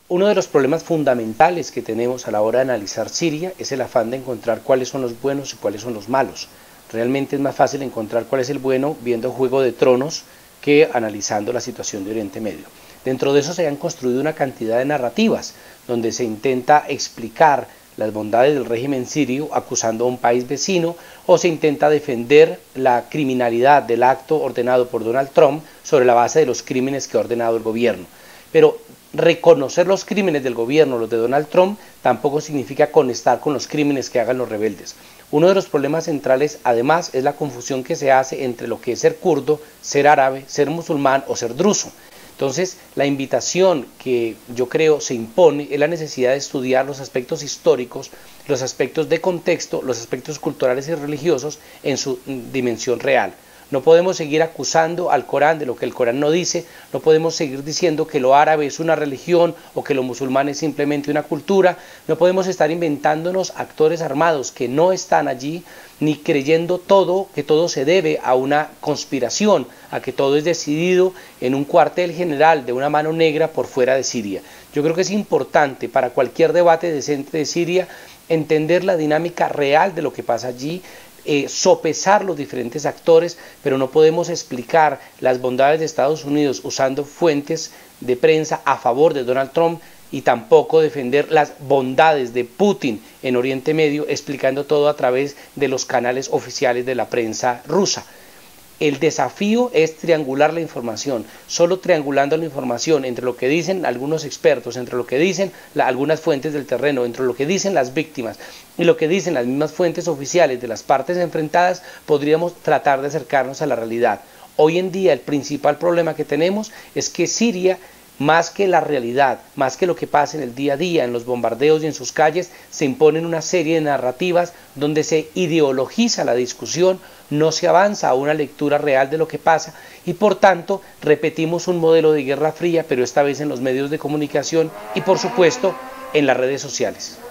Uno de los problemas fundamentales que tenemos a la hora de analizar Siria es el afán de encontrar cuáles son los buenos y cuáles son los malos. Realmente es más fácil encontrar cuál es el bueno viendo Juego de Tronos que analizando la situación de Oriente Medio. Dentro de eso se han construido una cantidad de narrativas donde se intenta explicar las bondades del régimen sirio acusando a un país vecino, o se intenta defender la criminalidad del acto ordenado por Donald Trump sobre la base de los crímenes que ha ordenado el gobierno. Pero reconocer los crímenes del gobierno, los de Donald Trump, tampoco significa conectar con los crímenes que hagan los rebeldes. Uno de los problemas centrales, además, es la confusión que se hace entre lo que es ser kurdo, ser árabe, ser musulmán o ser druso. Entonces, la invitación que yo creo se impone es la necesidad de estudiar los aspectos históricos, los aspectos de contexto, los aspectos culturales y religiosos en su dimensión real. No podemos seguir acusando al Corán de lo que el Corán no dice, no podemos seguir diciendo que lo árabe es una religión o que lo musulmán es simplemente una cultura, no podemos estar inventándonos actores armados que no están allí, ni creyendo que todo se debe a una conspiración, a que todo es decidido en un cuartel general de una mano negra por fuera de Siria. Yo creo que es importante para cualquier debate decente de Siria entender la dinámica real de lo que pasa allí, sopesar los diferentes actores, pero no podemos explicar las bondades de Estados Unidos usando fuentes de prensa a favor de Donald Trump y tampoco defender las bondades de Putin en Oriente Medio explicando todo a través de los canales oficiales de la prensa rusa. El desafío es triangular la información. Solo triangulando la información entre lo que dicen algunos expertos, entre lo que dicen algunas fuentes del terreno, entre lo que dicen las víctimas y lo que dicen las mismas fuentes oficiales de las partes enfrentadas, podríamos tratar de acercarnos a la realidad. Hoy en día el principal problema que tenemos es que Siria, más que la realidad, más que lo que pasa en el día a día, en los bombardeos y en sus calles, se imponen una serie de narrativas donde se ideologiza la discusión, no se avanza a una lectura real de lo que pasa y por tanto repetimos un modelo de guerra fría, pero esta vez en los medios de comunicación y por supuesto en las redes sociales.